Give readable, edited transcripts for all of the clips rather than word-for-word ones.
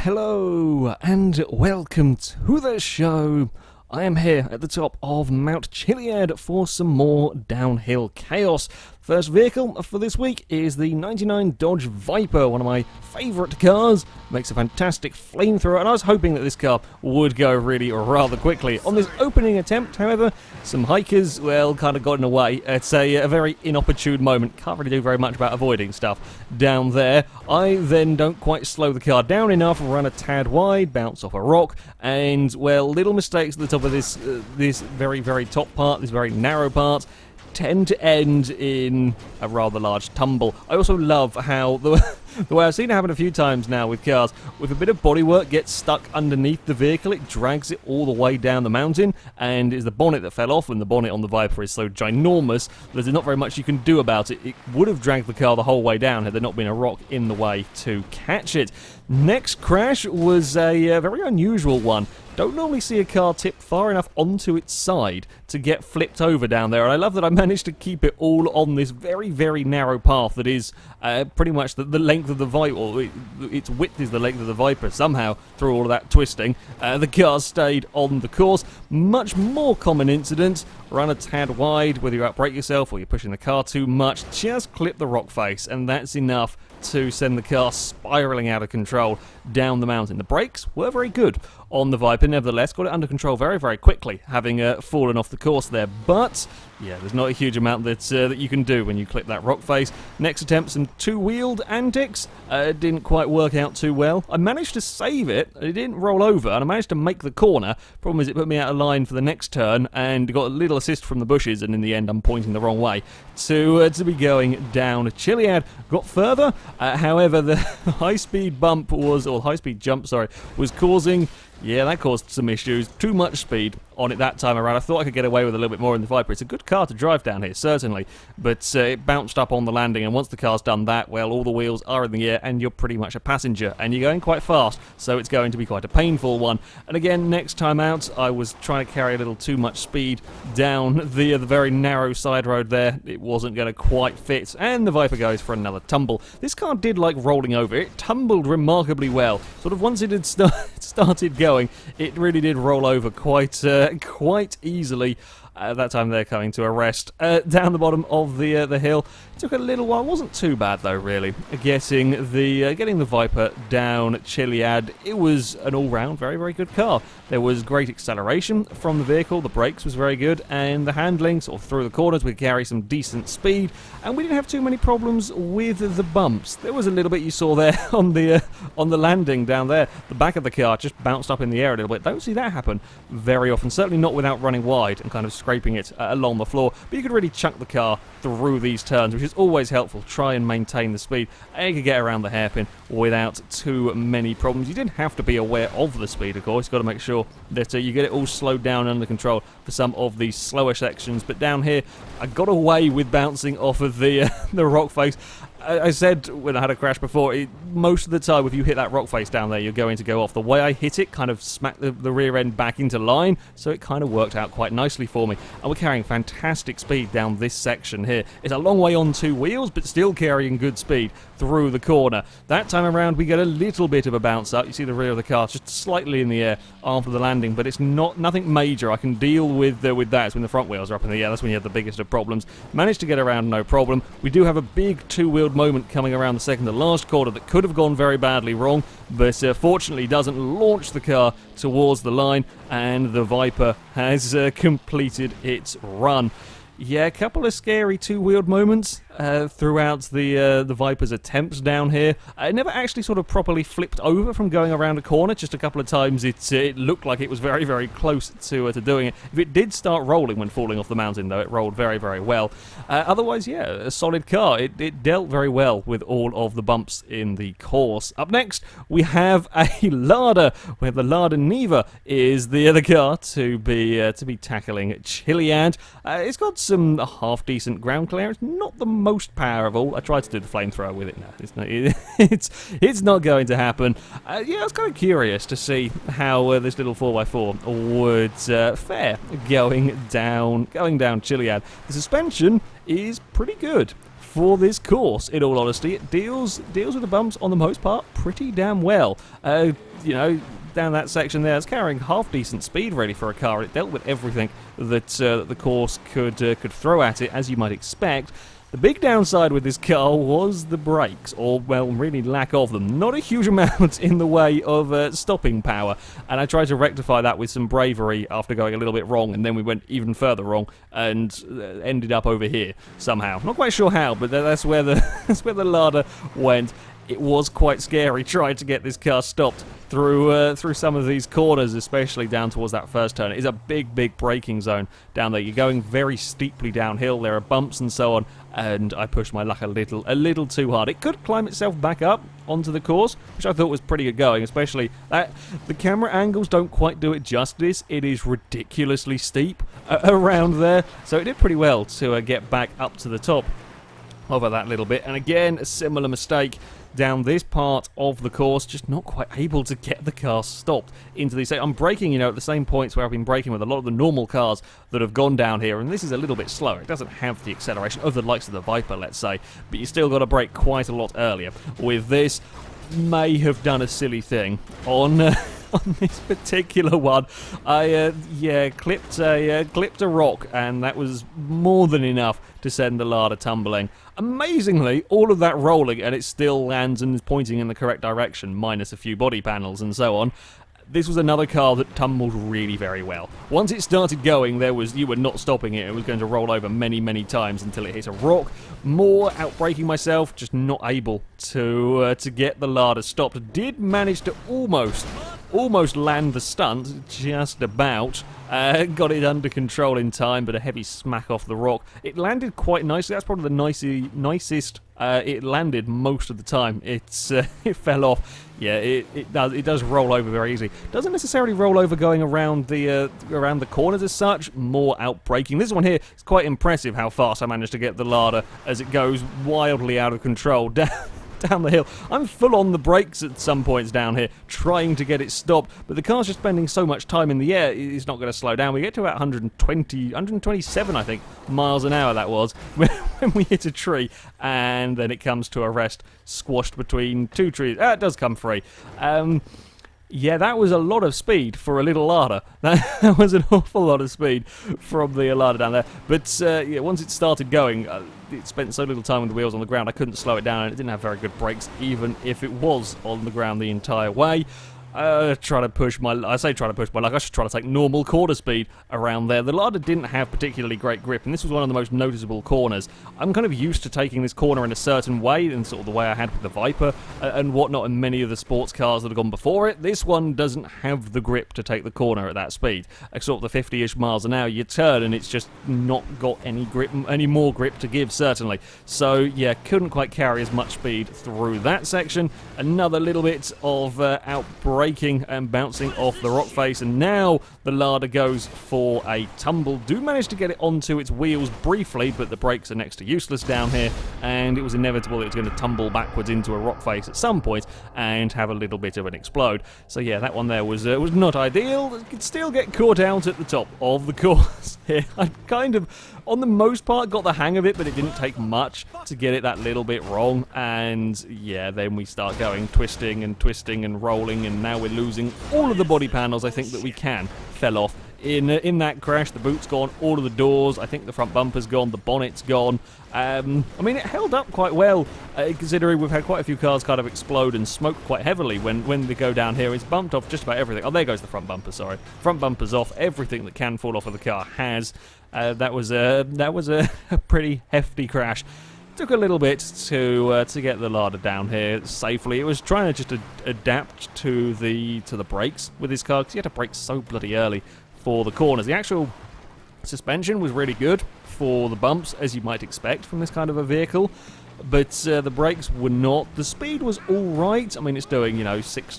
Hello and welcome to the show. I am here at the top of Mount Chiliad for some more downhill chaos. First vehicle for this week is the 99 Dodge Viper, one of my favourite cars. Makes a fantastic flamethrower, and I was hoping that this car would go really rather quickly. On this opening attempt, however, some hikers, well, kind of got in the way. It's a very inopportune moment. Can't really do very much about avoiding stuff down there. I then don't quite slow the car down enough, run a tad wide, bounce off a rock, and, well, little mistakes at the top of this very top part, this very narrow part, tend to end in a rather large tumble. I also love how the way I've seen it happen a few times now with cars, with a bit of bodywork gets stuck underneath the vehicle, it drags it all the way down the mountain, and it's the bonnet that fell off, and the bonnet on the Viper is so ginormous that there's not very much you can do about it. It would have dragged the car the whole way down had there not been a rock in the way to catch it. Next crash was a very unusual one. Don't normally see a car tip far enough onto its side to get flipped over down there, and I love that I managed to keep it all on this very narrow path that is pretty much the length of the Viper, or its width is the length of the Viper somehow, through all of that twisting. The car stayed on the course. Much more common incident, run a tad wide, whether you outbrake yourself or you're pushing the car too much, just clip the rock face, and that's enough to send the car spiralling out of control down the mountain. The brakes were very good on the Viper, nevertheless, got it under control very quickly, having fallen off the course there, but yeah, there's not a huge amount that you can do when you clip that rock face. Next attempt, some two-wheeled antics, didn't quite work out too well. I managed to save it, it didn't roll over, and I managed to make the corner. Problem is it put me out of line for the next turn, and got a little assist from the bushes, and in the end I'm pointing the wrong way to be going down Chiliad. Got further, however, the high-speed bump was, or high-speed jump, sorry, was causing, yeah, that caused some issues. Too much speed on it that time around. I thought I could get away with a little bit more in the Viper. It's a good car to drive down here, certainly, but it bounced up on the landing, and once the car's done that, well, all the wheels are in the air, and you're pretty much a passenger, and you're going quite fast, so it's going to be quite a painful one. And again, next time out, I was trying to carry a little too much speed down the very narrow side road there. It wasn't going to quite fit, and the Viper goes for another tumble. This car did like rolling over. It tumbled remarkably well. Sort of once it had started going, it really did roll over quite easily. That time they're coming to a rest down the bottom of the hill. It took a little while. Wasn't too bad though, really. Getting the Viper down Chiliad. It was an all-round very good car. There was great acceleration from the vehicle. The brakes was very good, and the handling sort of through the corners. We carry some decent speed, and we didn't have too many problems with the bumps. There was a little bit you saw there on the landing down there. The back of the car just bounced up in the air a little bit. Don't see that happen very often. Certainly not without running wide and kind of scraping it along the floor, but you could really chuck the car through these turns, which is always helpful. Try and maintain the speed, and you could get around the hairpin without too many problems. You didn't have to be aware of the speed, of course. You've got to make sure that you get it all slowed down under control for some of these slower sections, but down here I got away with bouncing off of the rock face. I said when I had a crash before, most of the time if you hit that rock face down there, you're going to go off. The way I hit it kind of smacked the rear end back into line, so it kind of worked out quite nicely for me. And we're carrying fantastic speed down this section here. It's a long way on two wheels, but still carrying good speed through the corner. That time around, we get a little bit of a bounce up. You see the rear of the car just slightly in the air after the landing, but it's nothing major. I can deal with that. It's when the front wheels are up in the air. That's when you have the biggest of problems. Managed to get around, no problem. We do have a big two-wheeled moment coming around the second to last corner that could have gone very badly wrong, but fortunately doesn't launch the car towards the line, and the Viper has completed its run. Yeah, a couple of scary two-wheeled moments throughout the Viper's attempts down here. It never actually sort of properly flipped over from going around a corner. Just a couple of times it looked like it was very close to doing it. If it did start rolling when falling off the mountain, though, it rolled very well. Otherwise, yeah, a solid car. It dealt very well with all of the bumps in the course. Up next, we have a Lada, where the Lada Niva is the other car to be tackling Chiliad. It's got some half-decent ground clearance, not the most powerful. I tried to do the flamethrower with it. No, it's not going to happen. Yeah, I was kind of curious to see how this little 4x4 would fare going down Chiliad. The suspension is pretty good for this course, in all honesty. It deals with the bumps, on the most part, pretty damn well. You know, down that section there, it's carrying half-decent speed, really, for a car. It dealt with everything that the course could throw at it, as you might expect. The big downside with this car was the brakes, or, well, really lack of them. Not a huge amount in the way of stopping power, and I tried to rectify that with some bravery after going a little bit wrong, and then we went even further wrong and ended up over here somehow. Not quite sure how, but that's where the Lada went. It was quite scary trying to get this car stopped through some of these corners, especially down towards that first turn. It is a big braking zone down there. You're going very steeply downhill. There are bumps and so on, and I pushed my luck a little too hard. It could climb itself back up onto the course, which I thought was pretty good going, especially that the camera angles don't quite do it justice. It is ridiculously steep around there, so it did pretty well to get back up to the top over that little bit. And again, a similar mistake down this part of the course, just not quite able to get the car stopped into these. I'm braking, you know, at the same points where I've been braking with a lot of the normal cars that have gone down here, and this is a little bit slower. It doesn't have the acceleration of the likes of the Viper, let's say, but you still got to brake quite a lot earlier. With this, may have done a silly thing on this particular one. I clipped a rock, and that was more than enough to send the Lada tumbling. Amazingly, all of that rolling, and it still lands and is pointing in the correct direction, minus a few body panels and so on. This was another car that tumbled really very well. Once it started going, you were not stopping it. It was going to roll over many times until it hit a rock. More outbraking myself, just not able to get the Lada stopped. Did manage to almost land the stunt, just about. Got it under control in time, but a heavy smack off the rock. It landed quite nicely. That's probably the nicest it landed most of the time. It fell off. Yeah, it does roll over very easily. Doesn't necessarily roll over going around the corners as such. More outbraking. This one here is quite impressive how fast I managed to get the Lada as it goes wildly out of control down the hill. I'm full on the brakes at some points down here, trying to get it stopped, but the car's just spending so much time in the air, it's not going to slow down. We get to about 127, I think, miles an hour that was, when we hit a tree, and then it comes to a rest, squashed between two trees. It does come free. Yeah, that was a lot of speed for a little Lada. That was an awful lot of speed from the Lada down there. But yeah, once it started going, it spent so little time with the wheels on the ground, I couldn't slow it down, and it didn't have very good brakes, even if it was on the ground the entire way. I say try to push my luck, I should try to take normal quarter speed around there. The Lada didn't have particularly great grip, and this was one of the most noticeable corners. I'm kind of used to taking this corner in a certain way, and sort of the way I had with the Viper and whatnot, and many of the sports cars that have gone before it. This one doesn't have the grip to take the corner at that speed. Like sort of the 50-ish miles an hour, you turn, and it's just not got any grip, any more grip to give, certainly. So yeah, couldn't quite carry as much speed through that section. Another little bit of outbraking and bouncing off the rock face, and now the Lada goes for a tumble. Do manage to get it onto its wheels briefly, but the brakes are next to useless down here, and it was inevitable that it was going to tumble backwards into a rock face at some point and have a little bit of an explode. So yeah, that one there was not ideal. It could still get caught out at the top of the course here. I kind of, on the most part, got the hang of it, but it didn't take much to get it that little bit wrong. And yeah, then we start going twisting and rolling, and now we're losing all of the body panels I think that we can. Fell off in that crash. The boot's gone, all of the doors, I think the front bumper's gone, the bonnet's gone. I mean, it held up quite well, considering we've had quite a few cars kind of explode and smoke quite heavily when they go down here. It's bumped off just about everything. Oh, there goes the front bumper, sorry. Front bumper's off. Everything that can fall off of the car has. That was a pretty hefty crash. Took a little bit to get the Lada down here safely. It was trying to just adapt to the brakes with this car, because you had to brake so bloody early for the corners. The actual suspension was really good for the bumps, as you might expect from this kind of a vehicle, but the brakes were not. The speed was all right. I mean, it's doing, you know,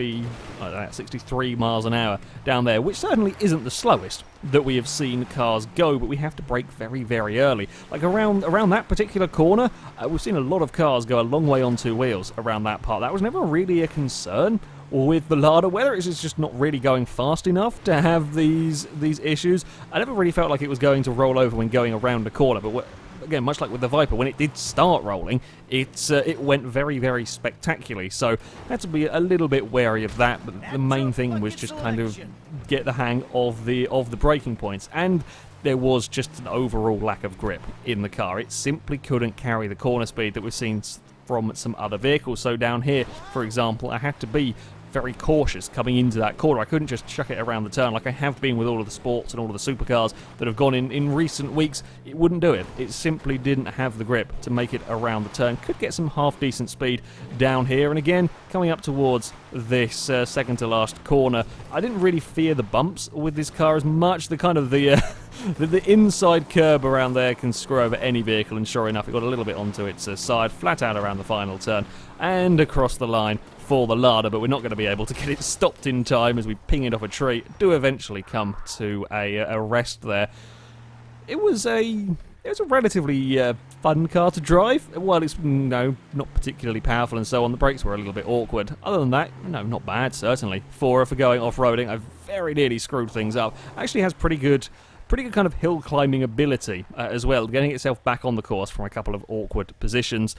63 miles an hour down there, which certainly isn't the slowest that we have seen cars go, but we have to brake very early. Like around that particular corner, we've seen a lot of cars go a long way on two wheels around that part. That was never really a concern with the Lada, whether it's just not really going fast enough to have these issues. I never really felt like it was going to roll over when going around a corner, but again, much like with the Viper, when it did start rolling, it went very, very spectacularly. So had to be a little bit wary of that. But the main thing was just kind of get the hang of the braking points. And there was just an overall lack of grip in the car. It simply couldn't carry the corner speed that we've seen from some other vehicles. So down here, for example, I had to be very cautious coming into that corner. I couldn't just chuck it around the turn like I have been with all of the sports and all of the supercars that have gone in recent weeks. It wouldn't do it. It simply didn't have the grip to make it around the turn. Could get some half-decent speed down here. And again, coming up towards this second-to-last corner, I didn't really fear the bumps with this car as much. The kind of the inside curb around there can screw over any vehicle, and sure enough, it got a little bit onto its side, flat out around the final turn, and across the line for the Lada, but we're not going to be able to get it stopped in time as we ping it off a tree. Do eventually come to a rest there. It was a relatively fun car to drive. Well, it's not particularly powerful and so on. The brakes were a little bit awkward. Other than that, not bad certainly for going off-roading. I very nearly screwed things up. Actually has pretty good kind of hill climbing ability as well, getting itself back on the course from a couple of awkward positions.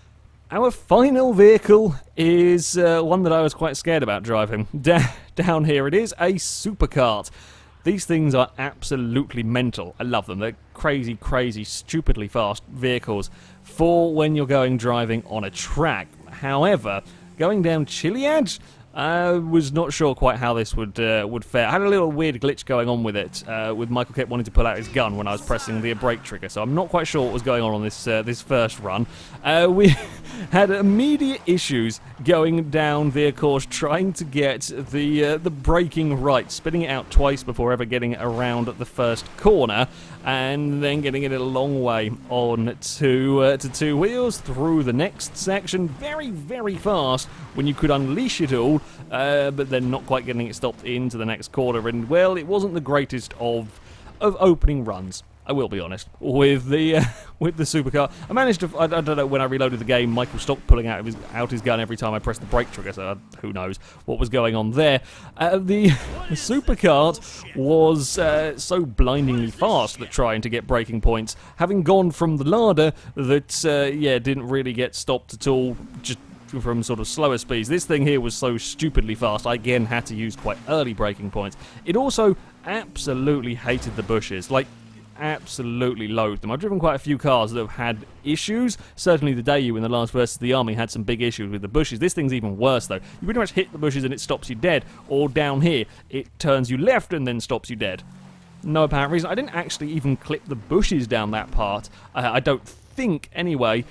Our final vehicle is one that I was quite scared about driving. Down here it is, a Superkart. These things are absolutely mental. I love them. They're crazy, crazy, stupidly fast vehicles for when you're driving on a track. However, going down Chiliad, I was not sure quite how this would fare. I had a little weird glitch going on with it, with Michael kept wanting to pull out his gun when I was pressing the brake trigger, so I'm not quite sure what was going on this first run. We had immediate issues going down the course, trying to get the braking right, spinning it out twice before ever getting around the first corner, and then getting it a long way on to two wheels through the next section, very, very fast when you could unleash it all, but then not quite getting it stopped into the next corner. And well, it wasn't the greatest of opening runs, I will be honest, with the Superkart. I managed to, I don't know, when I reloaded the game, Michael stopped pulling out his gun every time I pressed the brake trigger, so who knows what was going on there. The Superkart was so blindingly fast that trying to get braking points, having gone from the Lada that, didn't really get stopped at all, just from sort of slower speeds. This thing here was so stupidly fast, I again had to use quite early braking points. It also absolutely hated the bushes, like absolutely loathed them. I've driven quite a few cars that have had issues. Certainly the Daewoo in the last versus the Army had some big issues with the bushes. This thing's even worse though. You pretty much hit the bushes and it stops you dead, or down here it turns you left and then stops you dead. No apparent reason. I didn't actually even clip the bushes down that part. I don't think anyway.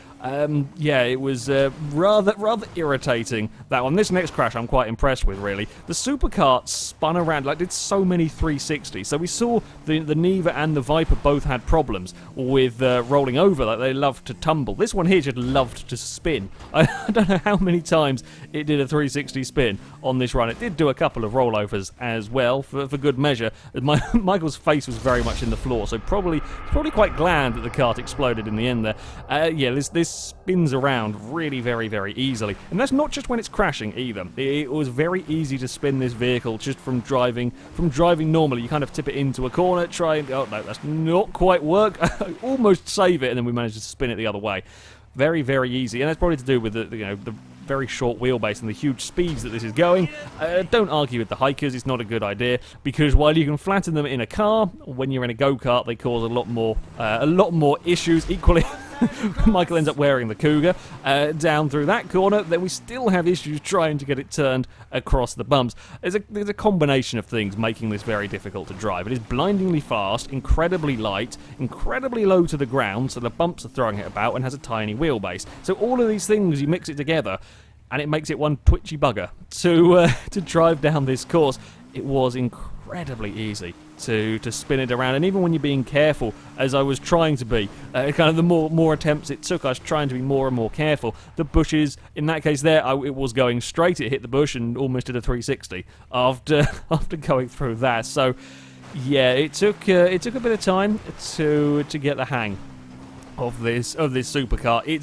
It was rather irritating, that one. This next crash I'm quite impressed with, really. The Superkart spun around, did so many 360s. So we saw the Niva and the Viper both had problems with rolling over, they loved to tumble. This one here just loved to spin. I don't know how many times it did a 360 spin on this run. It did do a couple of rollovers as well, for good measure. Michael's face was very much in the floor, so probably quite glad that the kart exploded in the end there. This spins around really very, very easily, and that's not just when it's crashing either. It was very easy to spin this vehicle just from driving normally. You kind of tip it into a corner, try and oh no, that's not quite work. Almost save it, and then we managed to spin it the other way. Very, very easy, and that's probably to do with the very short wheelbase and the huge speeds that this is going. Don't argue with the hikers, it's not a good idea, because while you can flatten them in a car, when you're in a go-kart they cause a lot more issues. Equally, Michael ends up wearing the Cougar down through that corner, then we still have issues trying to get it turned across the bumps. There's a combination of things making this very difficult to drive. It is blindingly fast, incredibly light, incredibly low to the ground, so the bumps are throwing it about, and has a tiny wheelbase. So all of these things, you mix it together, and it makes it one twitchy bugger to drive down this course. It was incredibly easy to spin it around, and even when you're being careful, as I was trying to be, kind of the more attempts it took, I was trying to be more and more careful. The bushes, in that case there, it was going straight, it hit the bush and almost did a 360 after going through that. So yeah, it took a bit of time to get the hang of this Superkart. It's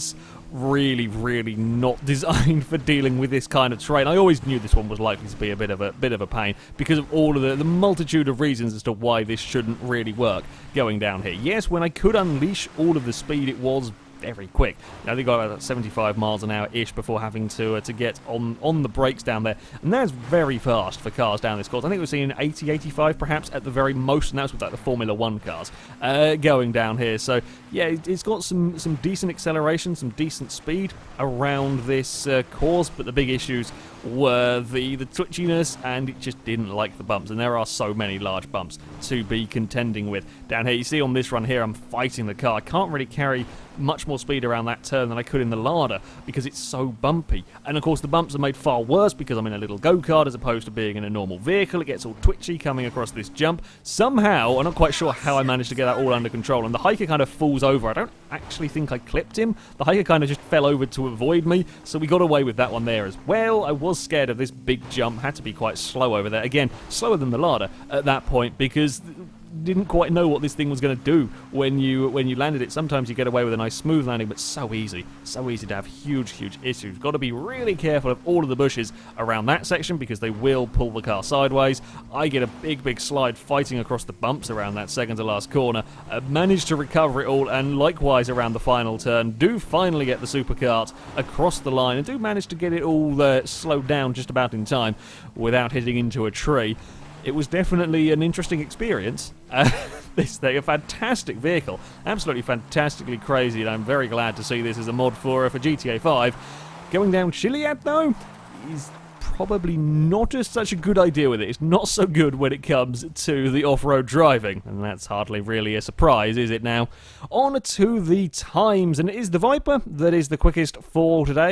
really, really not designed for dealing with this kind of terrain. I always knew this one was likely to be a bit of a pain because of all of the multitude of reasons as to why this shouldn't really work going down here. Yes, when I could unleash all of the speed, it was very quick. I think I got about 75 miles an hour-ish before having to get on the brakes down there, and that's very fast for cars down this course. I think we're seeing 80, 85 perhaps at the very most, and that's with like the Formula 1 cars going down here. So yeah, it's got some decent acceleration, some decent speed around this course, but the big issues were the twitchiness, and it just didn't like the bumps, and there are so many large bumps to be contending with down here. You see on this run here, I'm fighting the car. I can't really carry much more speed around that turn than I could in the Lada because it's so bumpy. And of course the bumps are made far worse because I'm in a little go-kart as opposed to being in a normal vehicle. It gets all twitchy coming across this jump. Somehow, I'm not quite sure how I managed to get that all under control, and the hiker kind of falls over. I don't actually think I clipped him. The hiker kind of just fell over to avoid me, so we got away with that one there as well. I was scared of this big jump, had to be quite slow over there. Again, slower than the Lada at that point because didn't quite know what this thing was going to do when you landed it. Sometimes you get away with a nice smooth landing, but so easy to have huge issues. Got to be really careful of all of the bushes around that section because they will pull the car sideways. I get a big slide fighting across the bumps around that second to last corner. Managed to recover it all, and likewise around the final turn. Do finally get the Superkart across the line and do manage to get it all slowed down just about in time without hitting into a tree. It was definitely an interesting experience. This thing, a fantastic vehicle, absolutely fantastically crazy, and I'm very glad to see this as a mod for GTA 5. Going down chiliad, though, is probably not such a good idea with it. It's not so good when it comes to the off-road driving, and that's hardly really a surprise, is it now? On to the times, and it is the Viper that is the quickest for today,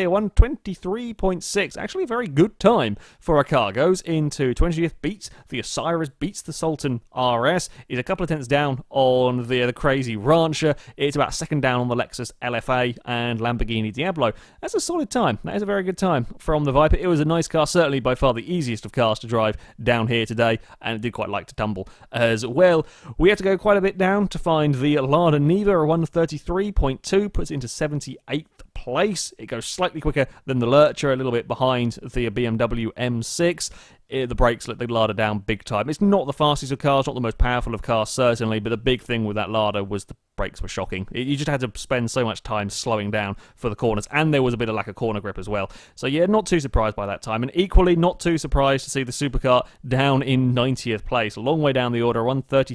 1:23.6. Actually a very good time for a car. Goes into 20th, beats the Osiris, beats the Sultan RS, is a couple of tenths down on the crazy Rancher. It's about second down on the Lexus LFA and Lamborghini Diablo. That's a solid time. That is a very good time from the Viper. It was a nice car, certainly by far the easiest of cars to drive down here today, and it did quite like to tumble as well. We had to go quite a bit down to find the Lada Niva, a 1:33.2, puts it into 78th place. It goes slightly quicker than the Lurcher, a little bit behind the BMW M6. The brakes let the Lada down big time. It's not the fastest of cars, not the most powerful of cars, certainly, but the big thing with that Lada was the brakes were shocking. You just had to spend so much time slowing down for the corners, and there was a bit of lack of corner grip as well. So yeah, not too surprised by that time, and equally not too surprised to see the Superkart down in 90th place. A long way down the order,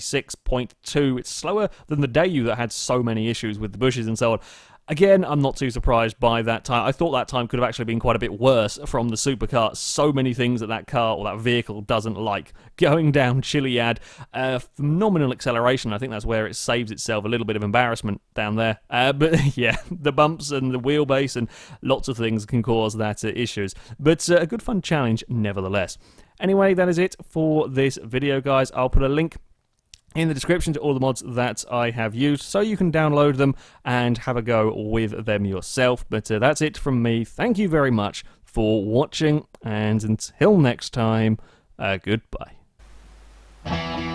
1:36.2. It's slower than the Daewoo that had so many issues with the bushes and so on. Again, I'm not too surprised by that time. I thought that time could have actually been quite a bit worse from the Superkart. So many things that car or that vehicle doesn't like. Going down chiliad, phenomenal acceleration. I think that's where it saves itself a little bit of embarrassment down there. But yeah, the bumps and the wheelbase and lots of things can cause that issues. But a good fun challenge nevertheless. Anyway, that is it for this video, guys. I'll put a link in the description to all the mods that I have used, so you can download them and have a go with them yourself. But that's it from me. Thank you very much for watching, and until next time, goodbye.